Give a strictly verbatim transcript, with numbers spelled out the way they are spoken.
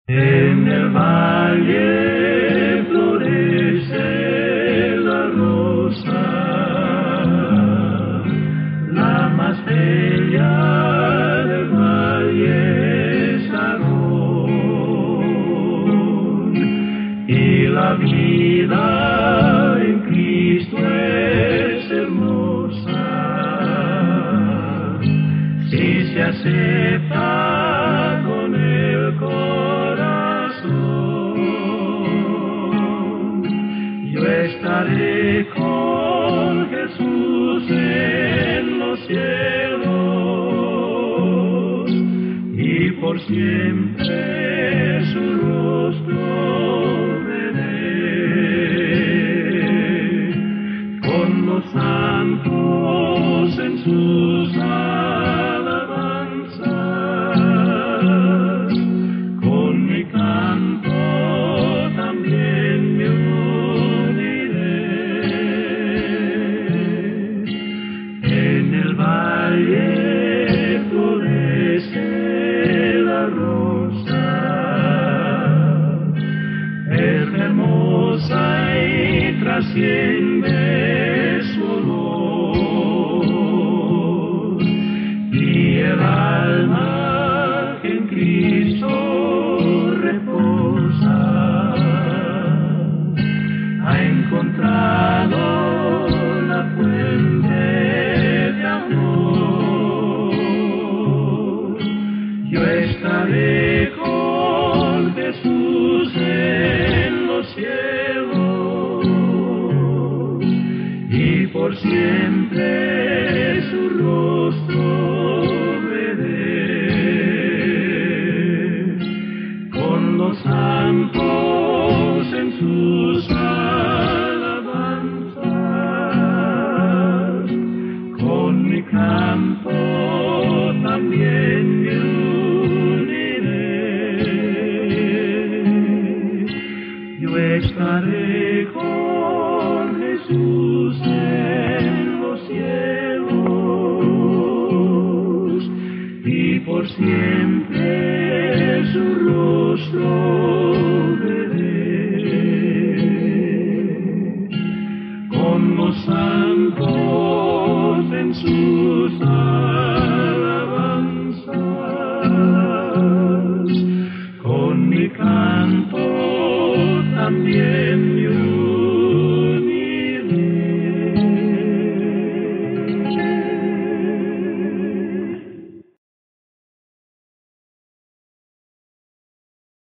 En el valle florece la rosa, la más bella del valle es Aarón, y la vida en Cristo es hermosa, si se acepta con el corazón. Yo estaré con Jesús en los cielos y por siempre su rostro veré, con los santos en sus alabanzas, con mi canto también me uniré. En el valle florece la rosa, es hermosa y trasciende su olor, y el alma que en Cristo reposa ha encontrado la fuente de amor. Yo estaré con Jesús en los cielos y por siempre su rostro veré, con los santos en sus alabanzas, con mi canto también me uniré. Yo estaré con Jesús en los cielos y por siempre su rostro veré, con los santos en sus alabanzas, con mi canto también me